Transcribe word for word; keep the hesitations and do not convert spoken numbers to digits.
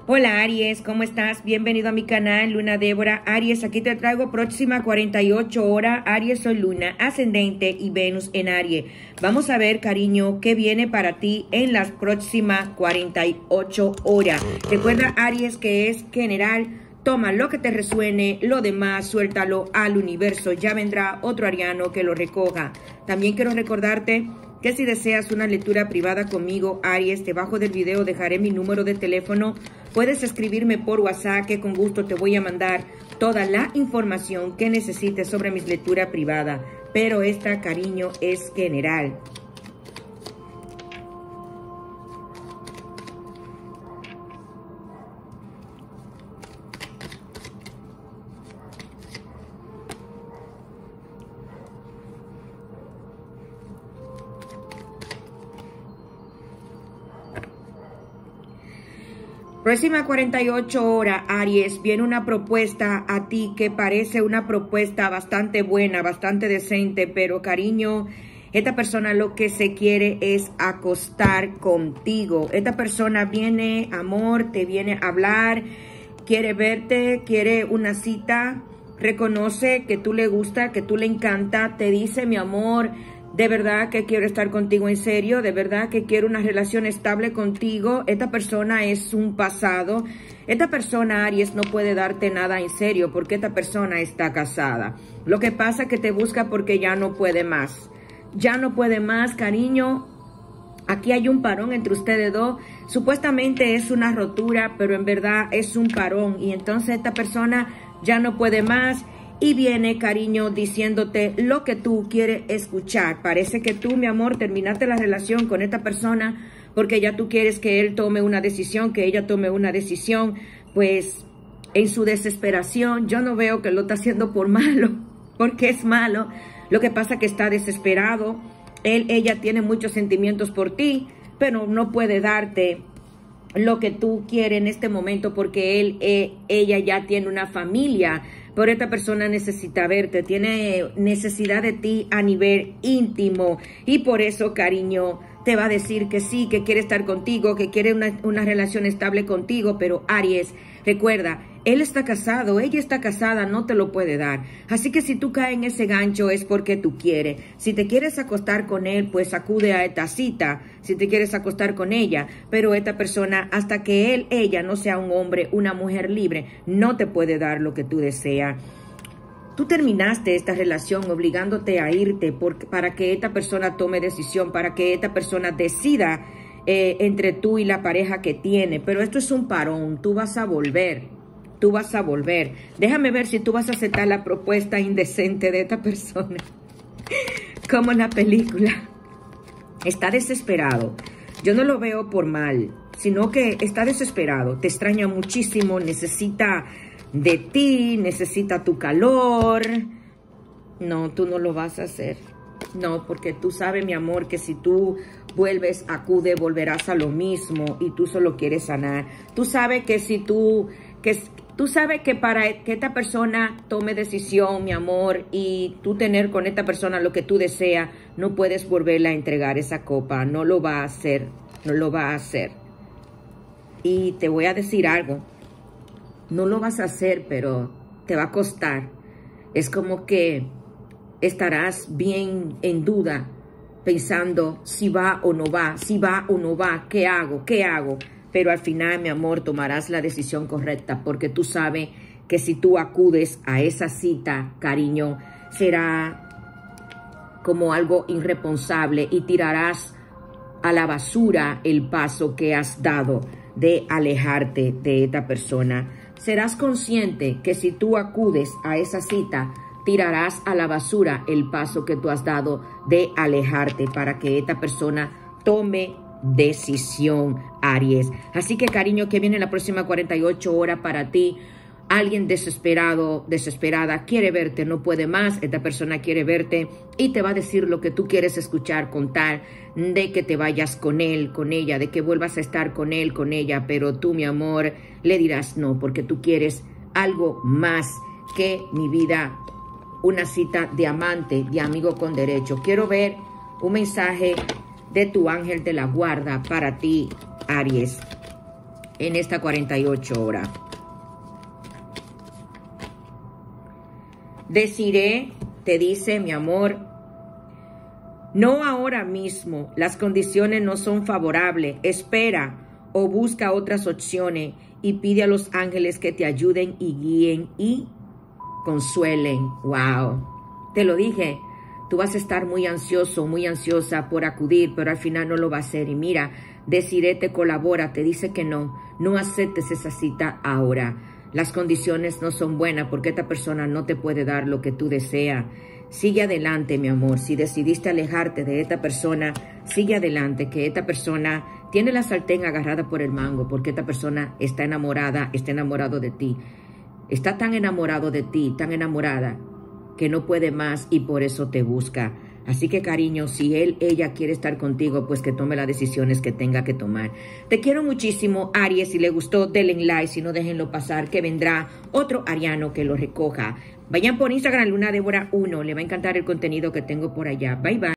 Hola Aries, ¿cómo estás? Bienvenido a mi canal, Luna Débora. Aries, aquí te traigo próxima cuarenta y ocho horas. Aries, soy Luna, ascendente y Venus en Aries. Vamos a ver, cariño, qué viene para ti en las próximas cuarenta y ocho horas. Recuerda, Aries, que es general. Toma lo que te resuene, lo demás suéltalo al universo. Ya vendrá otro ariano que lo recoja. También quiero recordarte que si deseas una lectura privada conmigo, Aries, debajo del video dejaré mi número de teléfono. Puedes escribirme por WhatsApp, que con gusto te voy a mandar toda la información que necesites sobre mis lecturas privadas. Pero esta, cariño, es general. Próxima cuarenta y ocho horas, Aries, viene una propuesta a ti que parece una propuesta bastante buena, bastante decente, pero cariño, esta persona lo que se quiere es acostar contigo. Esta persona viene, amor, te viene a hablar, quiere verte, quiere una cita, reconoce que tú le gusta, que tú le encanta, te dice, mi amor, de verdad que quiero estar contigo en serio, de verdad que quiero una relación estable contigo. Esta persona es un pasado. Esta persona, Aries, no puede darte nada en serio porque esta persona está casada. Lo que pasa es que te busca porque ya no puede más. Ya no puede más, cariño. Aquí hay un parón entre ustedes dos. Supuestamente es una rotura, pero en verdad es un parón. Y entonces esta persona ya no puede más. Y viene, cariño, diciéndote lo que tú quieres escuchar. Parece que tú, mi amor, terminaste la relación con esta persona porque ya tú quieres que él tome una decisión, que ella tome una decisión. Pues en su desesperación, yo no veo que lo está haciendo por malo, porque es malo. Lo que pasa es que está desesperado. Él, ella tiene muchos sentimientos por ti, pero no puede darte lo que tú quieres en este momento porque él, eh, ella ya tiene una familia. Pero esta persona necesita verte, tiene necesidad de ti a nivel íntimo. Y por eso, cariño, te va a decir que sí, que quiere estar contigo, que quiere una, una relación estable contigo. Pero Aries, recuerda, él está casado, ella está casada, no te lo puede dar. Así que si tú caes en ese gancho es porque tú quieres. Si te quieres acostar con él, pues acude a esta cita. Si te quieres acostar con ella. Pero esta persona, hasta que él, ella no sea un hombre, una mujer libre, no te puede dar lo que tú deseas. Tú terminaste esta relación obligándote a irte por, para que esta persona tome decisión, para que esta persona decida eh, entre tú y la pareja que tiene. Pero esto es un parón, tú vas a volver, tú vas a volver. Déjame ver si tú vas a aceptar la propuesta indecente de esta persona. Como en la película. Está desesperado. Yo no lo veo por mal, sino que está desesperado, te extraña muchísimo, necesita de ti, necesita tu calor. No, tú no lo vas a hacer. No, porque tú sabes, mi amor, que si tú vuelves, acude, volverás a lo mismo y tú solo quieres sanar. Tú sabes que si tú, que tú sabes que para que esta persona tome decisión, mi amor, y tú tener con esta persona lo que tú deseas, no puedes volverla a entregar esa copa. No lo va a hacer, no lo va a hacer. Y te voy a decir algo. No lo vas a hacer, pero te va a costar. Es como que estarás bien en duda, pensando si va o no va, si va o no va, ¿qué hago? ¿Qué hago? Pero al final, mi amor, tomarás la decisión correcta, porque tú sabes que si tú acudes a esa cita, cariño, será como algo irresponsable y tirarás a la basura el paso que has dado de alejarte de esta persona. Serás consciente que si tú acudes a esa cita, tirarás a la basura el paso que tú has dado de alejarte para que esta persona tome decisión, Aries. Así que, cariño, que viene la próxima cuarenta y ocho horas para ti. Alguien desesperado, desesperada, quiere verte, no puede más. Esta persona quiere verte y te va a decir lo que tú quieres escuchar, con tal de que te vayas con él, con ella, de que vuelvas a estar con él, con ella. Pero tú, mi amor, le dirás no, porque tú quieres algo más que mi vida, una cita de amante, de amigo con derecho. Quiero ver un mensaje de tu ángel de la guarda para ti, Aries. en esta cuarenta y ocho horas. Desiree te dice, mi amor, no ahora mismo, las condiciones no son favorables, espera o busca otras opciones y pide a los ángeles que te ayuden y guíen y consuelen. Wow, te lo dije, tú vas a estar muy ansioso, muy ansiosa por acudir, pero al final no lo va a hacer. Y mira, Desiree te colabora, te dice que no, no aceptes esa cita ahora. Las condiciones no son buenas porque esta persona no te puede dar lo que tú deseas. Sigue adelante, mi amor. Si decidiste alejarte de esta persona, sigue adelante, que esta persona tiene la sartén agarrada por el mango, porque esta persona está enamorada, está enamorado de ti. Está tan enamorado de ti, tan enamorada, que no puede más y por eso te busca. Así que, cariño, si él, ella quiere estar contigo, pues que tome las decisiones que tenga que tomar. Te quiero muchísimo, Aries. Si le gustó, denle like. Si no, déjenlo pasar, que vendrá otro ariano que lo recoja. Vayan por Instagram, Luna Débora uno. Le va a encantar el contenido que tengo por allá. Bye, bye.